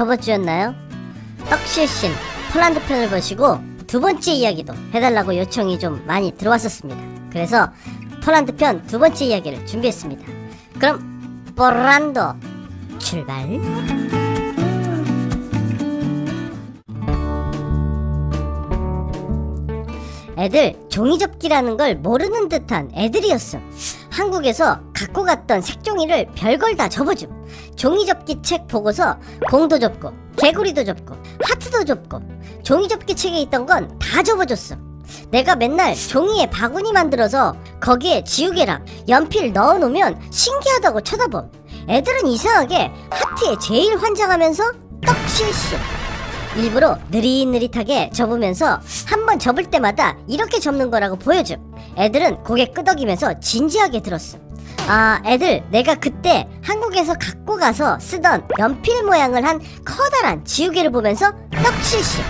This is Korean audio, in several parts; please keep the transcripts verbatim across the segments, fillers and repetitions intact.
저번 주였나요? 떡실신 폴란드 편을 보시고 두 번째 이야기도 해달라고 요청이 좀 많이 들어왔었습니다. 그래서 폴란드 편 두 번째 이야기를 준비했습니다. 그럼 폴란드 출발! 애들 종이접기라는 걸 모르는 듯한 애들이었음. 한국에서 갖고 갔던 색종이를 별걸 다 접어줌. 종이접기 책 보고서 공도 접고 개구리도 접고 하트도 접고 종이접기 책에 있던 건 다 접어줬음. 내가 맨날 종이에 바구니 만들어서 거기에 지우개랑 연필 넣어놓으면 신기하다고 쳐다봄. 애들은 이상하게 하트에 제일 환장하면서 떡실실 일부러 느릿느릿하게 접으면서 한 번 접을 때마다 이렇게 접는 거라고 보여줌. 애들은 고개 끄덕이면서 진지하게 들었음. 아, 애들 내가 그때 한국에서 갖고 가서 쓰던 연필 모양을 한 커다란 지우개를 보면서 떡실실.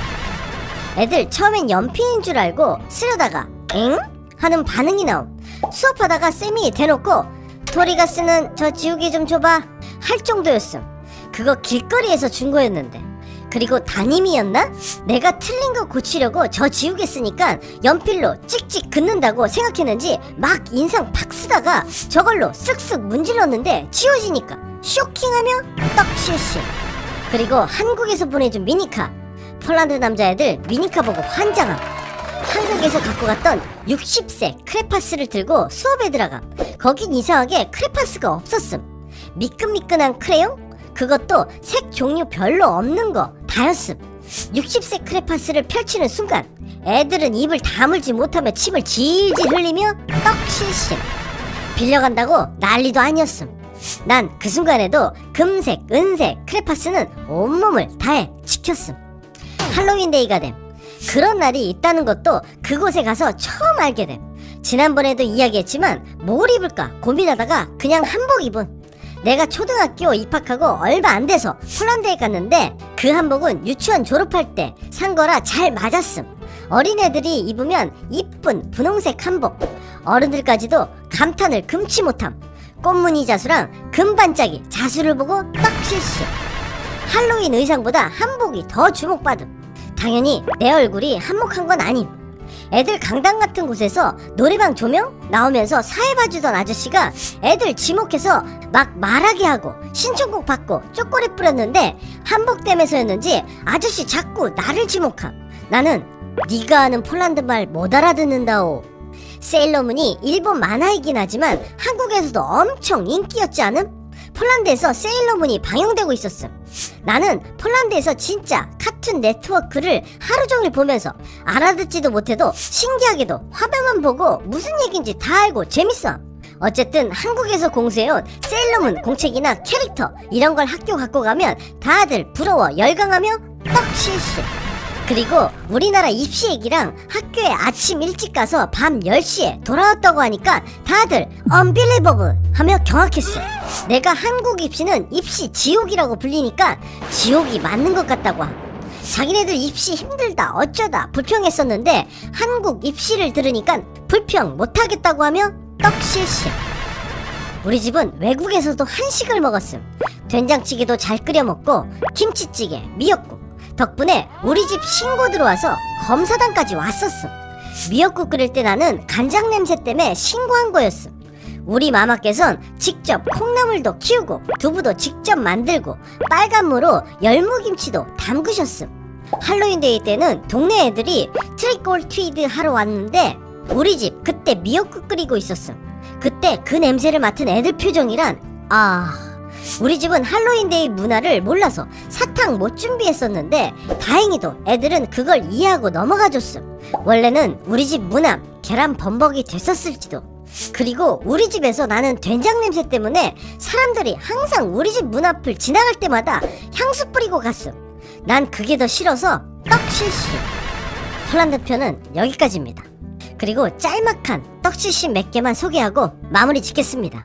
애들 처음엔 연필인 줄 알고 쓰려다가 엥? 하는 반응이 나옴. 수업하다가 쌤이 대놓고 토리가 쓰는 저 지우개 좀 줘봐 할 정도였음. 그거 길거리에서 준 거였는데. 그리고 담임이었나? 내가 틀린 거 고치려고 저 지우개 쓰니까 연필로 찍찍 긋는다고 생각했는지 막 인상 팍 쓰다가 저걸로 쓱쓱 문질렀는데 지워지니까 쇼킹하며 떡실실. 그리고 한국에서 보내준 미니카. 폴란드 남자애들 미니카 보고 환장함. 한국에서 갖고 갔던 육십 세 크레파스를 들고 수업에 들어감. 거긴 이상하게 크레파스가 없었음. 미끈미끈한 크레용? 그것도 색 종류 별로 없는 거 다였음. 육십 세 크레파스를 펼치는 순간 애들은 입을 다물지 못하며 침을 질질 흘리며 떡실실. 빌려간다고 난리도 아니었음. 난 그 순간에도 금색, 은색 크레파스는 온몸을 다해 지켰음. 할로윈데이가 됨. 그런 날이 있다는 것도 그곳에 가서 처음 알게 됨. 지난번에도 이야기했지만 뭘 입을까 고민하다가 그냥 한복 입은. 내가 초등학교 입학하고 얼마 안 돼서 폴란드에 갔는데 그 한복은 유치원 졸업할 때 산 거라 잘 맞았음. 어린애들이 입으면 이쁜 분홍색 한복. 어른들까지도 감탄을 금치 못함. 꽃무늬 자수랑 금반짝이 자수를 보고 떡실실. 할로윈 의상보다 한복이 더 주목받음. 당연히 내 얼굴이 한몫한 건 아님. 애들 강당 같은 곳에서 노래방 조명 나오면서 사회 봐주던 아저씨가 애들 지목해서 막 말하게 하고 신청곡 받고 쪼꼬리 뿌렸는데 한복댐에서였는지 아저씨 자꾸 나를 지목함. 나는 네가 아는 폴란드 말 못 알아듣는다오. 세일러문이 일본 만화이긴 하지만 한국에서도 엄청 인기였지 않음? 폴란드에서 세일러문이 방영되고 있었음. 나는 폴란드에서 진짜 카툰 네트워크를 하루 종일 보면서 알아듣지도 못해도 신기하게도 화면만 보고 무슨 얘기인지 다 알고 재밌어. 어쨌든 한국에서 공수해온 세일러문 공책이나 캐릭터 이런 걸 학교 갖고 가면 다들 부러워 열광하며 떡실실. 그리고 우리나라 입시 얘기랑 학교에 아침 일찍 가서 밤 열 시에 돌아왔다고 하니까 다들 unbelievable 하며 경악했어. 내가 한국 입시는 입시 지옥이라고 불리니까 지옥이 맞는 것 같다고 함. 자기네들 입시 힘들다 어쩌다 불평했었는데 한국 입시를 들으니까 불평 못하겠다고 하며 떡실실. 우리 집은 외국에서도 한식을 먹었음. 된장찌개도 잘 끓여 먹고 김치찌개, 미역국. 덕분에 우리 집 신고 들어와서 검사단까지 왔었음. 미역국 끓일 때 나는 간장 냄새 때문에 신고한 거였음. 우리 마마께선 직접 콩나물도 키우고 두부도 직접 만들고 빨간무로 열무김치도 담그셨음. 할로윈데이 때는 동네 애들이 트릭 올 트리트 하러 왔는데 우리 집 그때 미역국 끓이고 있었음. 그때 그 냄새를 맡은 애들 표정이란 아... 우리 집은 할로윈데이 문화를 몰라서 사탕 못 준비했었는데 다행히도 애들은 그걸 이해하고 넘어가줬음. 원래는 우리 집 문화 계란 범벅이 됐었을지도. 그리고 우리 집에서 나는 된장 냄새 때문에 사람들이 항상 우리 집 문 앞을 지나갈 때마다 향수 뿌리고 갔음. 난 그게 더 싫어서 떡실실. 폴란드 편은 여기까지입니다. 그리고 짤막한 떡실실 몇 개만 소개하고 마무리 짓겠습니다.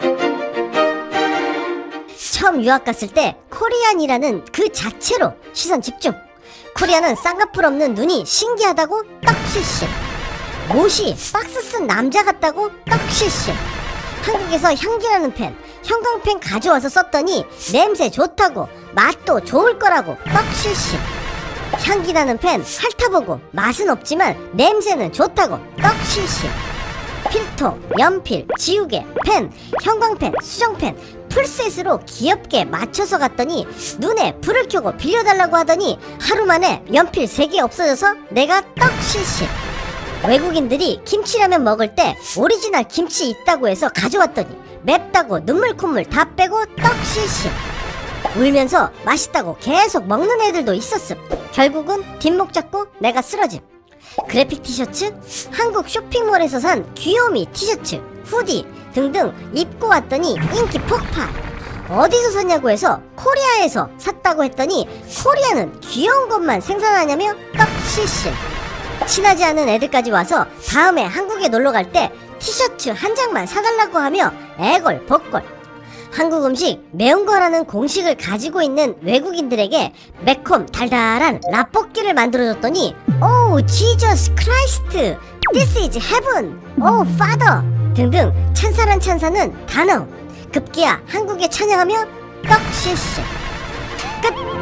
처음 유학 갔을 때 코리안이라는 그 자체로 시선 집중. 코리안은 쌍꺼풀 없는 눈이 신기하다고 떡실실. 못이 박스 쓴 남자 같다고 떡실실. 한국에서 향기나는 펜, 형광펜 가져와서 썼더니 냄새 좋다고 맛도 좋을 거라고 떡실실. 향기 나는 펜 핥아보고 맛은 없지만 냄새는 좋다고 떡실실. 필통, 연필, 지우개, 펜, 형광펜, 수정펜 풀셋으로 귀엽게 맞춰서 갔더니 눈에 불을 켜고 빌려달라고 하더니 하루 만에 연필 세 개 없어져서 내가 떡실실. 외국인들이 김치라면 먹을 때 오리지널 김치 있다고 해서 가져왔더니 맵다고 눈물 콧물 다 빼고 떡실실. 울면서 맛있다고 계속 먹는 애들도 있었음. 결국은 뒷목 잡고 내가 쓰러짐. 그래픽 티셔츠, 한국 쇼핑몰에서 산 귀요미 티셔츠, 후디 등등 입고 왔더니 인기 폭발. 어디서 샀냐고 해서 코리아에서 샀다고 했더니 코리아는 귀여운 것만 생산하냐며 떡실실. 친하지 않은 애들까지 와서 다음에 한국에 놀러갈 때 티셔츠 한 장만 사달라고 하며 애걸 복걸. 한국 음식 매운 거라는 공식을 가지고 있는 외국인들에게 매콤 달달한 라볶이를 만들어줬더니 오 지저스 크라이스트 This is heaven 오 파더 등등 찬사란 찬사는 다 나옴. 급기야 한국에 찬양하며 떡실실. 끝.